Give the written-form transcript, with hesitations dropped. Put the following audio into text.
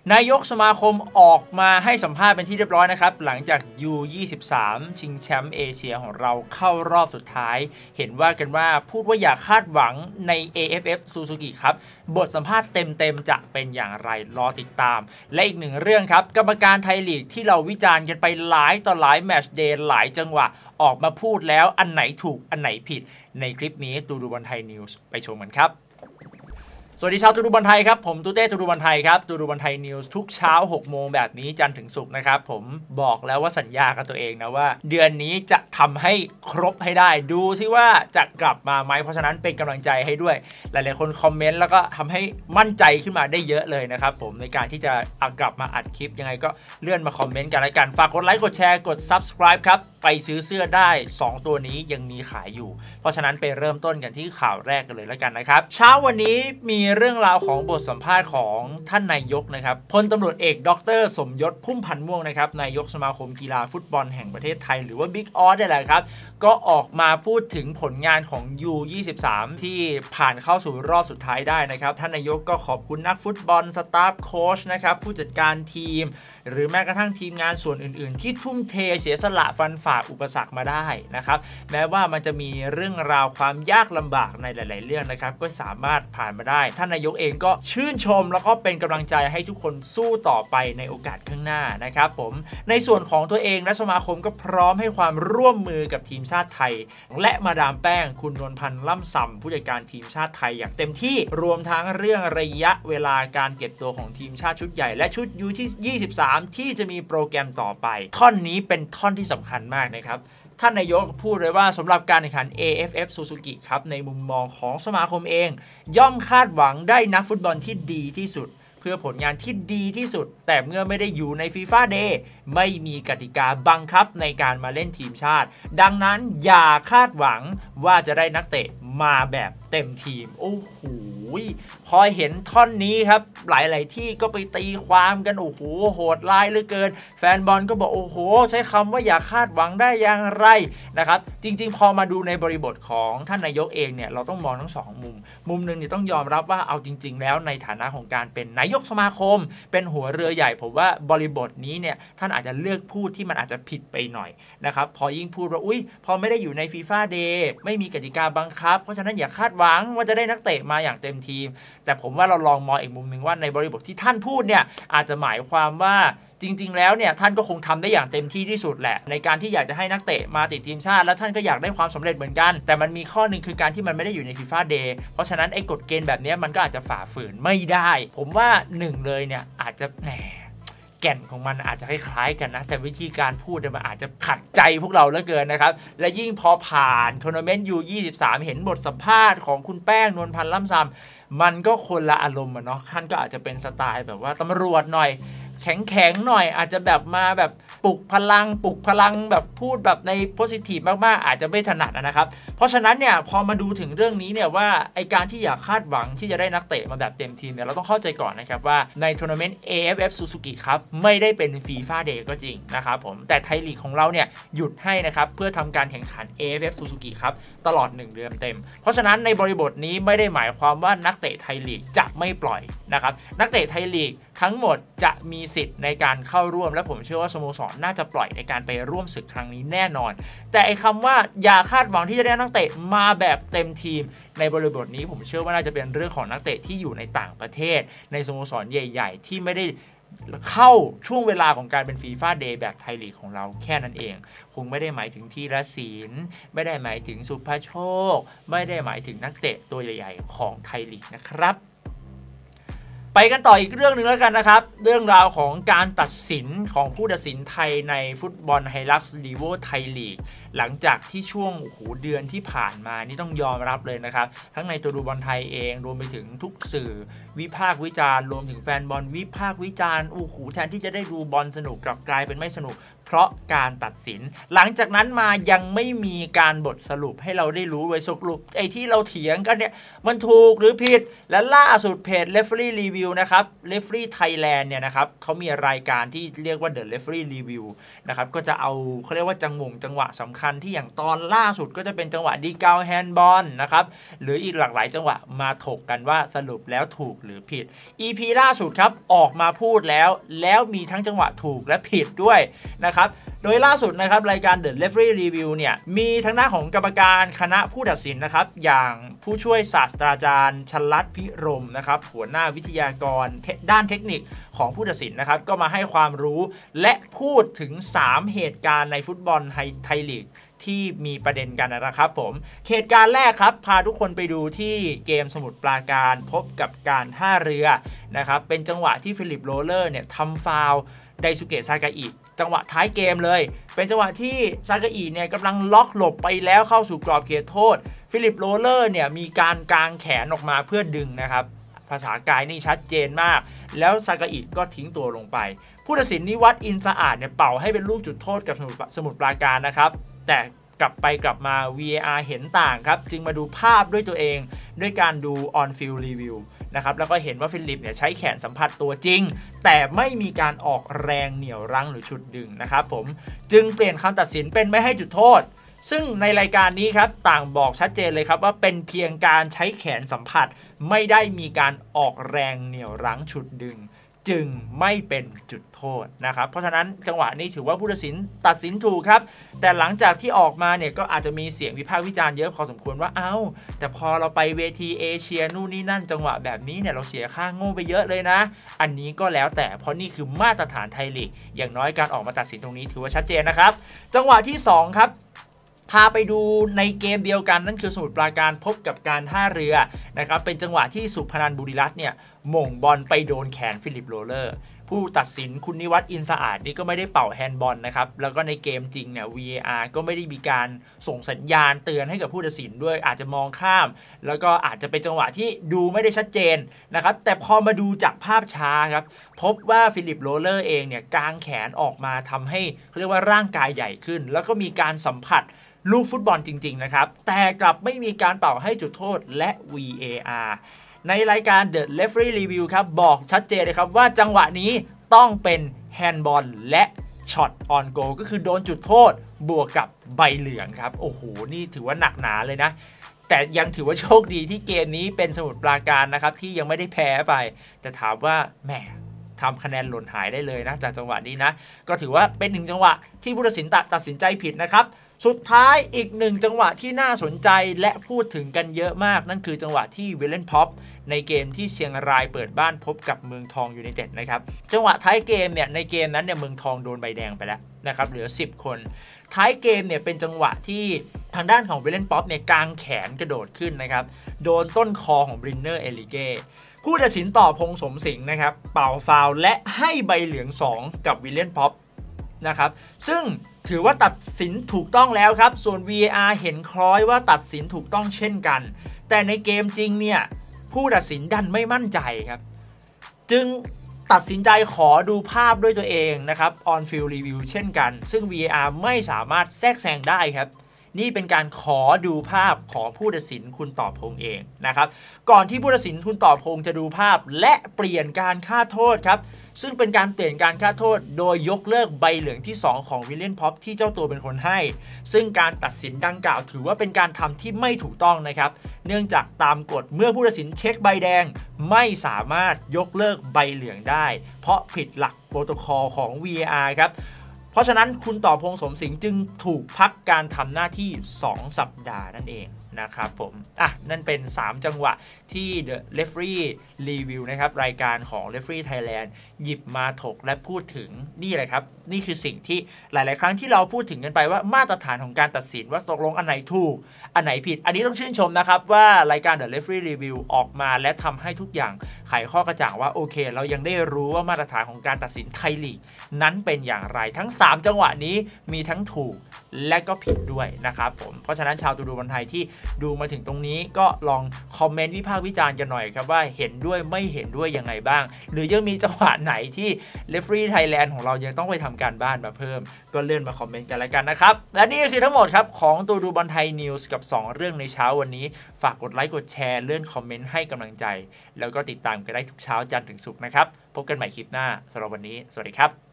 นายกสมาคมออกมาให้สัมภาษณ์เป็นที่เรียบร้อยนะครับหลังจาก U23 ชิงแชมป์เอเชียของเราเข้ารอบสุดท้ายเห็นว่ากันว่าพูดว่าอย่าคาดหวังใน AFF Suzuki ครับบทสัมภาษณ์เต็มๆจะเป็นอย่างไรรอติดตามและอีกหนึ่งเรื่องครับกรรมการไทยลีกที่เราวิจารณ์กันไปหลายต่อหลายแมตช์เดย์หลายจังหวะออกมาพูดแล้วอันไหนถูกอันไหนผิดในคลิปนี้ตูดูบอลไทยนิวส์ไปชมกันครับสวัสดีชาวตูดูบอลไทยครับผมตูเต้ตูดูบอลไทยครับตูดูบอลไทยนิวส์ทุกเช้า 6 โมงแบบนี้จันทร์ถึงศุกร์นะครับผมบอกแล้วว่าสัญญากับตัวเองนะว่าเดือนนี้จะทำให้ครบให้ได้ดูซิว่าจะกลับมาไหมเพราะฉะนั้นเป็นกำลังใจให้ด้วยหลายๆคนคอมเมนต์แล้วก็ทำให้มั่นใจขึ้นมาได้เยอะเลยนะครับผมในการที่จะกลับมาอัดคลิปยังไงก็เลื่อนมาคอมเมนต์กันแล้วกันฝากกดไลค์กดแชร์กด Subscribe ครับไปซื้อเสื้อได้2ตัวนี้ยังมีขายอยู่เพราะฉะนั้นไปเริ่มต้นกันที่ข่าวแรกกันเลยแล้วกันนะครับเช้าวันนี้มีเรื่องราวของบทสัมภาษณ์ของท่านนายกนะครับพลตำรวจเอกดร.สมยศพุ่มพันธ์ม่วงนะครับนายกสมาคมกีฬาฟุตบอลแห่งประเทศไทยหรือว่าบิ๊กออสได้แหละครับก็ออกมาพูดถึงผลงานของ U23 ที่ผ่านเข้าสู่รอบสุดท้ายได้นะครับท่านนายกก็ขอบคุณนักฟุตบอลสตาฟโค้ชนะครับผู้จัดการทีมหรือแม้กระทั่งทีมงานส่วนอื่นๆที่ทุ่มเทเสียสละฟันฝ่าอุปสรรคมาได้นะครับแม้ว่ามันจะมีเรื่องราวความยากลำบากในหลายๆเรื่องนะครับก็สามารถผ่านมาได้ท่านนายกเองก็ชื่นชมแล้วก็เป็นกำลังใจให้ทุกคนสู้ต่อไปในโอกาสข้างหน้านะครับผมในส่วนของตัวเองและสมาคมก็พร้อมให้ความร่วมมือกับทีมชาติไทยและมาดามแป้งคุณนวลพันธ์ล่ำซำผู้จัดการทีมชาติไทยอย่างเต็มที่รวมทั้งเรื่องระยะเวลาการเก็บตัวของทีมชาติชุดใหญ่และชุด U23 ที่จะมีโปรแกรมต่อไปท่อนนี้เป็นท่อนที่สำคัญมากนะครับท่านนายกพูดเลยว่าสำหรับการแข่งขัน AFF Suzuki ครับในมุมมองของสมาคมเองย่อมคาดหวังได้นักฟุตบอลที่ดีที่สุดเพื่อผลงานที่ดีที่สุดแต่เมื่อไม่ได้อยู่ใน FIFA Day ไม่มีกติกาบังคับในการมาเล่นทีมชาติดังนั้นอย่าคาดหวังว่าจะได้นักเตะมาแบบเต็มทีมโอ้โหพอเห็นท่อนนี้ครับหลายๆที่ก็ไปตีความกันโอ้โหโหดร้ายเหลือเกินแฟนบอลก็บอกโอ้โหใช้คำว่าอย่าคาดหวังได้อย่างไรนะครับจริงๆพอมาดูในบริบทของท่านนายกเองเนี่ยเราต้องมองทั้ง2มุมนึงเนี่ยต้องยอมรับว่าเอาจริงๆแล้วในฐานะของการเป็นนายกสมาคมเป็นหัวเรือใหญ่ผมว่าบริบทนี้เนี่ยท่านอาจจะเลือกพูดที่มันอาจจะผิดไปหน่อยนะครับพอยิ่งพูดว่าพอไม่ได้อยู่ใน FIFA Day ไม่มีกติกาบังคับเพราะฉะนั้นอย่าคาดหวังว่าจะได้นักเตะมาอย่างเต็มทีมแต่ผมว่าเราลองมองอีกมุมนึงว่าในบริบทที่ท่านพูดเนี่ยอาจจะหมายความว่าจริงๆแล้วเนี่ยท่านก็คงทำได้อย่างเต็มที่ที่สุดแหละในการที่อยากจะให้นักเตะมาติดทีมชาติแล้วท่านก็อยากได้ความสำเร็จเหมือนกันแต่มันมีข้อนึงคือการที่มันไม่ได้อยู่ใน FIFA Day เพราะฉะนั้นไอ้กฎเกณฑ์แบบนี้มันก็อาจจะฝ่าฝืนไม่ได้ผมว่า1เลยเนี่ยอาจจะแก่นของมันอาจจะคล้ายๆกันนะแต่วิธีการพูดมันอาจจะขัดใจพวกเราเหลือเกินนะครับและยิ่งพอผ่านทัวร์นาเมนต์ U23 เห็นบทสัมภาษณ์ของคุณแป้งนวลพันธ์ล่ำซำมันก็คนละอารมณ์เนาะท่านก็อาจจะเป็นสไตล์แบบว่าตำรวจหน่อยแข็งๆหน่อยอาจจะแบบมาแบบปลุกพลังแบบพูดแบบในโพสิทีฟมากๆอาจจะไม่ถนัดนะครับเพราะฉะนั้นเนี่ยพอมาดูถึงเรื่องนี้เนี่ยว่าไอการที่อยากคาดหวังที่จะได้นักเตะมาแบบเต็มทีมเนี่ยเราต้องเข้าใจก่อนนะครับว่าในทัวร์นาเมนต์ AFF Suzuki ครับไม่ได้เป็น FIFA Day ก็จริงนะครับผมแต่ไทยลีกของเราเนี่ยหยุดให้นะครับเพื่อทำการแข่งขัน AFF Suzuki ครับตลอด1 เดือนเต็มเพราะฉะนั้นในบริบทนี้ไม่ได้หมายความว่านักเตะไทยลีกจะไม่ปล่อยนะครับนักเตะไทยลีกทั้งหมดจะมีสิทธิ์ในการเข้าร่วมและผมเชื่อว่าสโมสรน่าจะปล่อยในการไปร่วมศึกครั้งนี้แน่นอนแต่ไอ้คำว่าอย่าคาดหวังที่จะได้นักเตะมาแบบเต็มทีมในบริบทนี้ผมเชื่อว่าน่าจะเป็นเรื่องของนักเตะที่อยู่ในต่างประเทศในสโมสรใหญ่ๆที่ไม่ได้เข้าช่วงเวลาของการเป็น FIFA Day แบบไทยลีกของเราแค่นั้นเองคงไม่ได้หมายถึงธีรศิลป์ไม่ได้หมายถึงสุภโชคไม่ได้หมายถึงนักเตะตัวใหญ่ๆของไทยลีกนะครับไปกันต่ออีกเรื่องหนึ่งแล้วกันนะครับเรื่องราวของการตัดสินของผู้ตัดสินไทยในฟุตบอลไฮลักซ์ลีโวไทยลีกหลังจากที่ช่วงเดือนที่ผ่านมานี่ต้องยอมรับเลยนะครับทั้งในตัวดูบอลไทยเองรวมไปถึงทุกสื่อวิพากษ์วิจารณ์รวมถึงแฟนบอลวิพากษ์วิจารณ์แทนที่จะได้ดูบอลสนุกกลับกลายเป็นไม่สนุกเพราะการตัดสินหลังจากนั้นมายังไม่มีการบทสรุปให้เราได้รู้เลยสรุปไอ้ที่เราเถียงกันเนี่ยมันถูกหรือผิดและล่าสุดเพจ Referee Review นะครับ Referee Thailand เนี่ยนะครับเขามีรายการที่เรียกว่า The Referee Review นะครับก็จะเอาเขาเรียกว่าจังหวะสำคัญำคัญที่อย่างตอนล่าสุดก็จะเป็นจังหวะดีเกาแฮนด์บอลนะครับหรืออีกหลากหลายจังหวะมาถกกันว่าสรุปแล้วถูกหรือผิด EP ล่าสุดครับออกมาพูดแล้วมีทั้งจังหวะถูกและผิดด้วยนะครับโดยล่าสุดนะครับรายการ The Referee Review เนี่ยมีทางหน้าของกรรมการคณะผู้ตัดสินนะครับอย่างผู้ช่วยศาสตราจารย์ชลัดพิรมนะครับหัวหน้าวิทยากรด้านเทคนิคของผู้ตัดสินนะครับก็มาให้ความรู้และพูดถึง3เหตุการณ์ในฟุตบอลไทยลีกที่มีประเด็นกันนะครับผมเหตุการณ์แรกครับพาทุกคนไปดูที่เกมสมุทรปราการพบกับการท่าเรือนะครับเป็นจังหวะที่ฟิลิปโรเลอร์เนี่ยทำฟาวล์ไดซุเกะซากาอิจังหวะท้ายเกมเลยเป็นจังหวะที่ซากาอิเนี่ยกำลังล็อกหลบไปแล้วเข้าสู่กรอบเขตโทษฟิลิปโรเลอร์เนี่ยมีการกางแขนออกมาเพื่อดึงนะครับภาษากายนี่ชัดเจนมากแล้วซากาอิก็ทิ้งตัวลงไปผู้ตัดสินนิวัฒน์อินสะอาดเนี่ยเป่าให้เป็นลูกจุดโทษกับสมุทรปราการนะครับแต่กลับมา VAR เห็นต่างครับจึงมาดูภาพด้วยตัวเองด้วยการดู on field review นะครับแล้วก็เห็นว่าฟิลิปเนี่ยใช้แขนสัมผัสตัวจริงแต่ไม่มีการออกแรงเหนี่ยวรั้งหรือฉุดดึงนะครับผมจึงเปลี่ยนคำตัดสินเป็นไม่ให้จุดโทษซึ่งในรายการนี้ครับต่างบอกชัดเจนเลยครับว่าเป็นเพียงการใช้แขนสัมผัสไม่ได้มีการออกแรงเหนี่ยวรั้งฉุดดึงจึงไม่เป็นจุดโทษนะครับเพราะฉะนั้นจังหวะนี้ถือว่าผู้ตัดสินถูกครับแต่หลังจากที่ออกมาเนี่ยก็อาจจะมีเสียงวิพากษ์วิจารณ์เยอะพอสมควรว่าแต่พอเราไปเวทีเอเชียนู่นนี่นั่นจังหวะแบบนี้เนี่ยเราเสียค่าโง่ไปเยอะเลยนะอันนี้ก็แล้วแต่เพราะนี่คือมาตรฐานไทยลีกอย่างน้อยการออกมาตัดสินตรงนี้ถือว่าชัดเจนนะครับจังหวะที่2ครับพาไปดูในเกมเดียวกันนั่นคือสมุทรปราการพบกับการท่าเรือนะครับเป็นจังหวะที่สุพนันท์บุรีรัตน์เนี่ยหม่งบอลไปโดนแขนฟิลิปโรเลอร์ผู้ตัดสินคุณนิวัฒน์อินสะอาดนี่ก็ไม่ได้เป่าแฮนด์บอลนะครับแล้วก็ในเกมจริงเนี่ย VAR ก็ไม่ได้มีการส่งสัญญาณเตือนให้กับผู้ตัดสินด้วยอาจจะมองข้ามแล้วก็อาจจะเป็นจังหวะที่ดูไม่ได้ชัดเจนนะครับแต่พอมาดูจากภาพช้าครับพบว่าฟิลิปโรเลอร์เองเนี่ยกางแขนออกมาทำให้เขาเรียกว่าร่างกายใหญ่ขึ้นแล้วก็มีการสัมผัสลูกฟุตบอลจริงๆนะครับแต่กลับไม่มีการเป่าให้จุดโทษและ VAR ในรายการ The Referee Review ครับบอกชัดเจนเลยครับว่าจังหวะนี้ต้องเป็นแฮนด์บอลและช็อตออนโกลก็คือโดนจุดโทษบวกกับใบเหลืองครับโอ้โหนี่ถือว่าหนักหนาเลยนะแต่ยังถือว่าโชคดีที่เกมนี้เป็นสมุทรปราการนะครับที่ยังไม่ได้แพ้ไปแต่ถามว่าแหมทำคะแนนหล่นหายได้เลยนะจากจังหวะนี้นะก็ถือว่าเป็นหนึ่งจังหวะที่ผู้ตัดสินตัดสินใจผิดนะครับสุดท้ายอีกหนึ่งจังหวะที่น่าสนใจและพูดถึงกันเยอะมากนั่นคือจังหวะที่วิลเลนพ็อปในเกมที่เชียงรายเปิดบ้านพบกับเมืองทองยูไนเต็ดนะครับจังหวะท้ายเกมเนี่ยในเกมนั้นเนี่ยเมืองทองโดนใบแดงไปแล้วนะครับเหลือ10คนท้ายเกมเนี่ยเป็นจังหวะที่ทางด้านของวิลเลนพ็อปเนี่ยกางแขนกระโดดขึ้นนะครับโดนต้นคอของบรินเนอร์เอลิเก้ผู้ตัดสินต่อพงษ์สมสิงห์นะครับเป่าฟาวล์และให้ใบเหลือง2กับวิลเลนพ็อปนะครับซึ่งถือว่าตัดสินถูกต้องแล้วครับส่วน VAR เห็นคล้อยว่าตัดสินถูกต้องเช่นกันแต่ในเกมจริงเนี่ยผู้ตัดสินดันไม่มั่นใจครับจึงตัดสินใจขอดูภาพด้วยตัวเองนะครับ on field review เช่นกันซึ่ง VAR ไม่สามารถแทรกแซงได้ครับนี่เป็นการขอดูภาพของผู้ตัดสินคุณต่อพงษ์เองนะครับก่อนที่ผู้ตัดสินคุณต่อพงษ์จะดูภาพและเปลี่ยนการฆ่าโทษครับซึ่งเป็นการเปลี่ยนการฆ่าโทษโดยยกเลิกใบเหลืองที่2ของวิลเลียนพ็อปที่เจ้าตัวเป็นคนให้ซึ่งการตัดสินดังกล่าวถือว่าเป็นการทำที่ไม่ถูกต้องนะครับเนื่องจากตามกฎเมื่อผู้ตัดสินเช็คใบแดงไม่สามารถยกเลิกใบเหลืองได้เพราะผิดหลักโปรโตคอลของ VAR ครับเพราะฉะนั้นคุณต่อพงษ์สมสิงห์จึงถูกพักการทำหน้าที่2สัปดาห์นั่นเองนะครับผมนั่นเป็น3จังหวะที่ The Referee Review นะครับรายการของ Referee Thailand หยิบมาถกและพูดถึงนี่เลยครับนี่คือสิ่งที่หลายๆครั้งที่เราพูดถึงกันไปว่ามาตรฐานของการตัดสินว่าตกลงอันไหนถูกอันไหนผิดอันนี้ต้องชื่นชมนะครับว่ารายการ The Referee Review ออกมาและทำให้ทุกอย่างไขข้อกระจ่างว่าโอเคเรายังได้รู้ว่ามาตรฐานของการตัดสินไทยลีกนั้นเป็นอย่างไรทั้ง3จังหวะนี้มีทั้งถูกและก็ผิดด้วยนะครับผมเพราะฉะนั้นชาวตูดูบอลไทยที่ดูมาถึงตรงนี้ก็ลองคอมเมนต์วิพากษ์วิจารณ์กันหน่อยครับว่าเห็นด้วยไม่เห็นด้วยยังไงบ้างหรือยังมีจังหวะไหนที่ Referee Thailand ของเรายังต้องไปทำการบ้านมาเพิ่มก็เลื่อนมาคอมเมนต์กันแล้วกันนะครับและนี่ก็คือทั้งหมดครับของตูดูบอลไทยนิวส์กับ2เรื่องในเช้าวันนี้ฝากกดไลค์กดแชร์เลื่อนคอมเมนต์ให้กำลังใจแล้วก็ติดตามกันได้ทุกเช้าจันทร์ถึงศุกร์นะครับพบกันใหม่คลิปหน้าสำหรับวันนี้สวัสดีครับ